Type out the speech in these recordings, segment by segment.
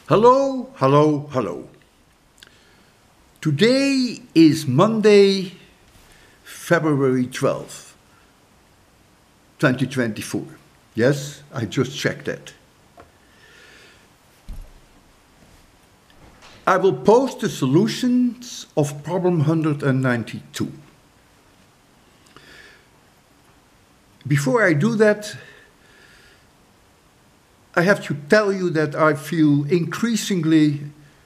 Hello, hello, hello. Today is Monday, February 12th, 2024. Yes, I just checked that. I will post the solutions of problem 192. Before I do that, I have to tell you that I feel increasingly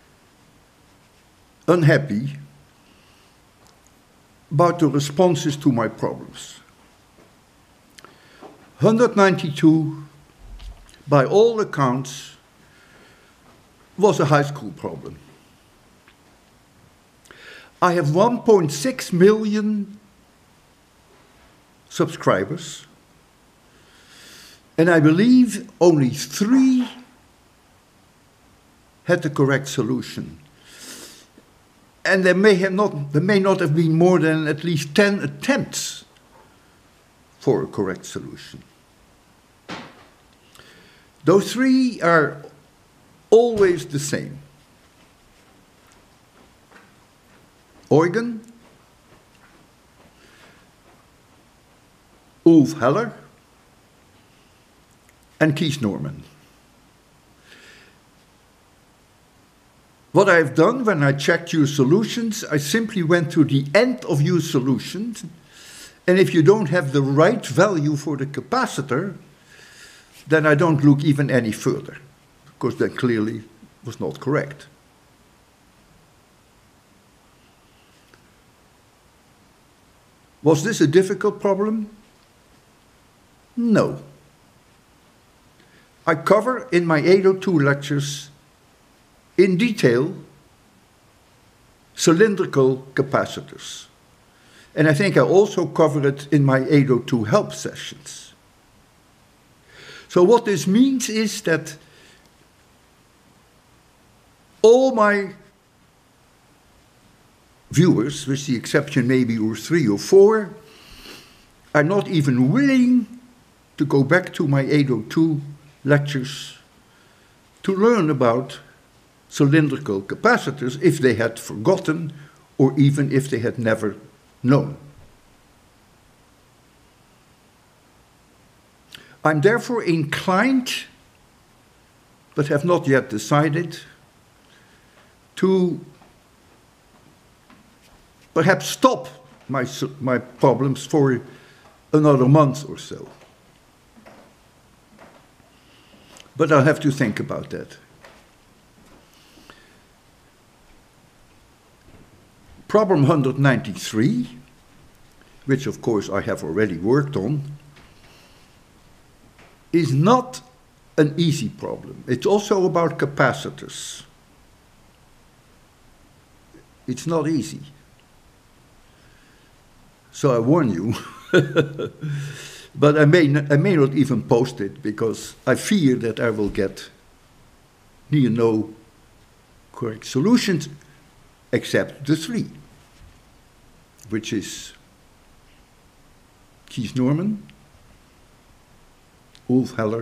unhappy about the responses to my problems. 192, by all accounts, was a high school problem. I have 1.6 million subscribers, and I believe only 3 had the correct solution. And there may not have been more than at least 10 attempts for a correct solution. Those 3 are always the same. Eugen, Ulf Heller, and Kees Norman. What I've done when I checked your solutions, I simply went to the end of your solutions, and if you don't have the right value for the capacitor, then I don't look even any further, because that clearly was not correct. Was this a difficult problem? No. I cover in my 802 lectures in detail cylindrical capacitors. And I think I also cover it in my 802 help sessions. So what this means is that all my viewers, with the exception maybe of 3 or 4, are not even willing to go back to my 802 lectures to learn about cylindrical capacitors if they had forgotten or even if they had never known. I'm therefore inclined, but have not yet decided, to perhaps stop my problems for another month or so. But I'll have to think about that. Problem 193, which of course I have already worked on, is not an easy problem. It's also about capacitors. It's not easy. So I warn you. But I may not even post it, because I fear that I will get near no correct solutions except the 3, which is Kees Norman, Ulf Heller,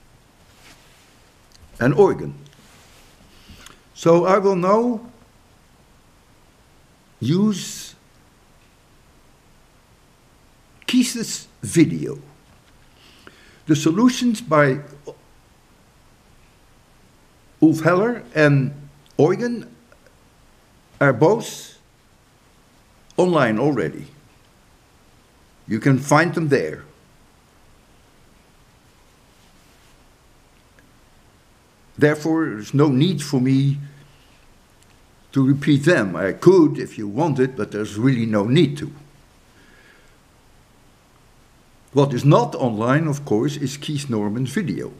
and Eugen. So I will now use Kees's video. The solutions by Ulf Heller and Eugen are both online already. You can find them there. Therefore, there's no need for me to repeat them. I could if you wanted, but there's really no need to. What is not online, of course, is Kees Norman's video.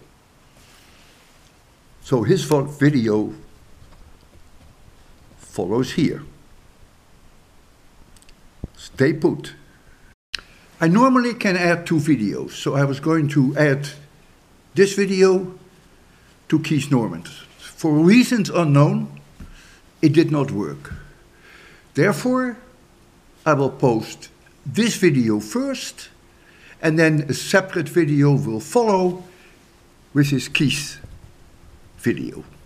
So his video follows here. Stay put. I normally can add 2 videos, so I was going to add this video to Kees Norman's. For reasons unknown, it did not work. Therefore, I will post this video first, and then a separate video will follow with his Kees video.